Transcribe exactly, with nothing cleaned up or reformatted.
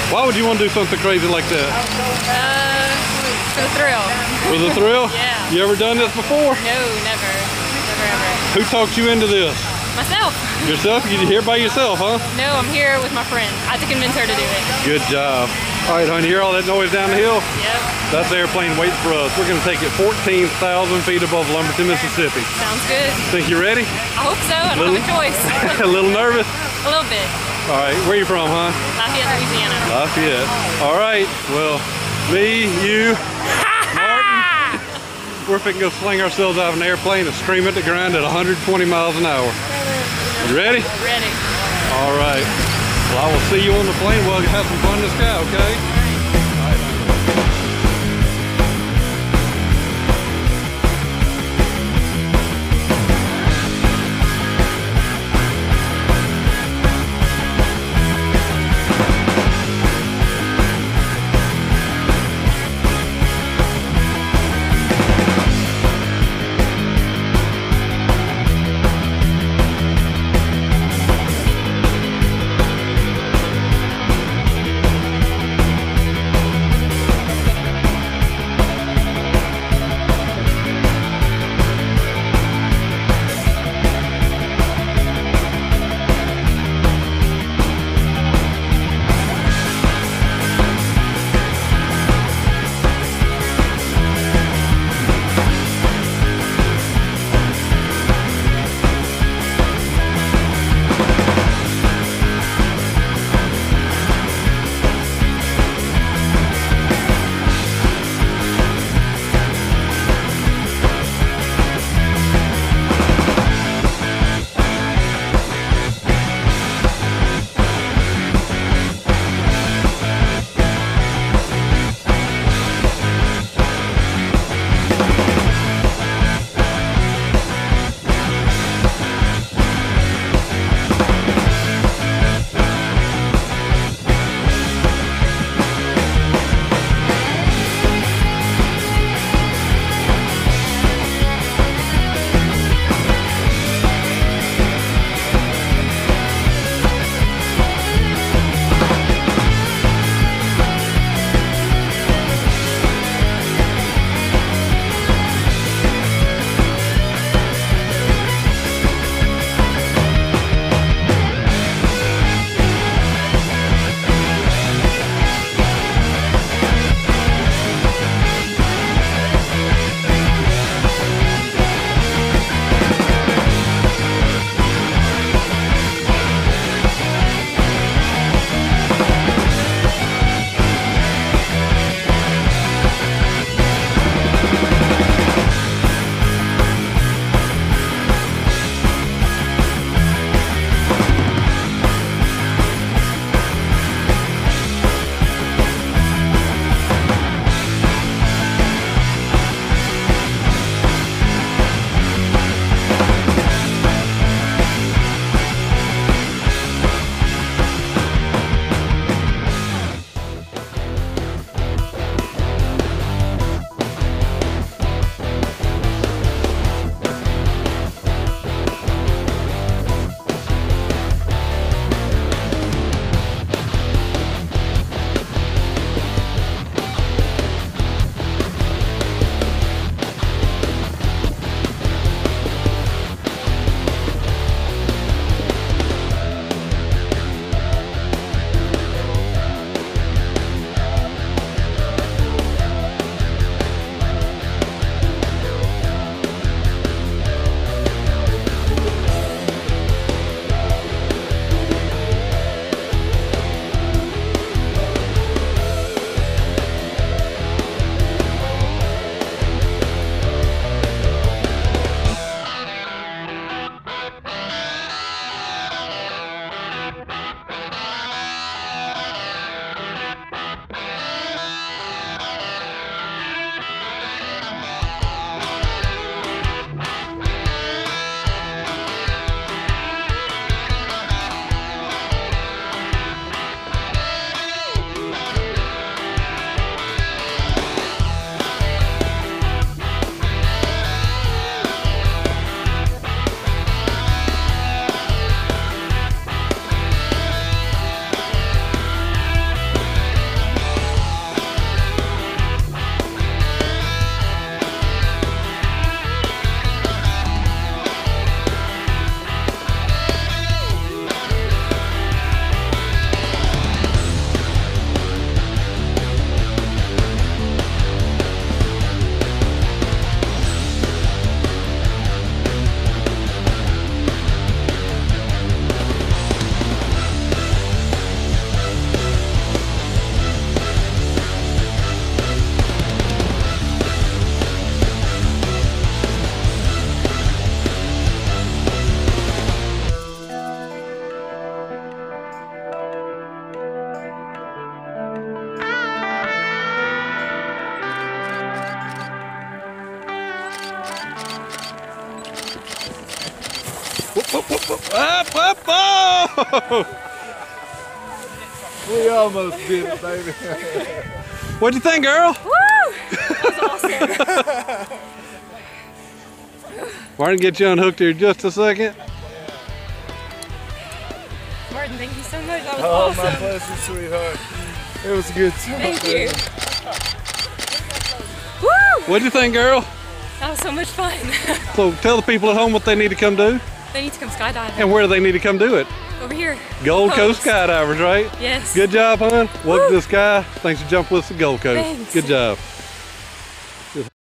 Why would you want to do something crazy like that? Uh, for the thrill. For the thrill? Yeah. You ever done this before? No, never. Never ever. Who talked you into this? Myself. Yourself? You here by yourself, huh? No, I'm here with my friend. I had to convince her to do it. Good job. All right, honey, hear all that noise down the hill? Yep. That's the airplane waiting for us. We're going to take it fourteen thousand feet above Lumberton, Mississippi. Sounds good. Think you're ready? I hope so. I don't Little- have a choice. A little nervous? A little bit. All right, where you from, huh? Lafayette, Louisiana. Lafayette. All right, well, me, you, Martin, we're finna go sling ourselves out of an airplane and scream at the ground at one hundred twenty miles an hour. You ready? Ready. All right. Well, I will see you on the plane. We'll have some fun in the sky, okay? Up, up, oh! We almost did it, baby. What'd you think, girl? Woo! That was awesome. Martin, get you unhooked here just a second. Martin, thank you so much. That was Oh, awesome. my pleasure, sweetheart. It was a good time. Thank you. Woo! What'd you think, girl? That was so much fun. So tell the people at home what they need to come do They need to come skydiving. and where do they need to come do it. Over here. Gold Coast Skydivers, right? Yes. Good job, hon. Welcome to the sky. Thanks for jumping with us at Gold Coast. Thanks. Good job.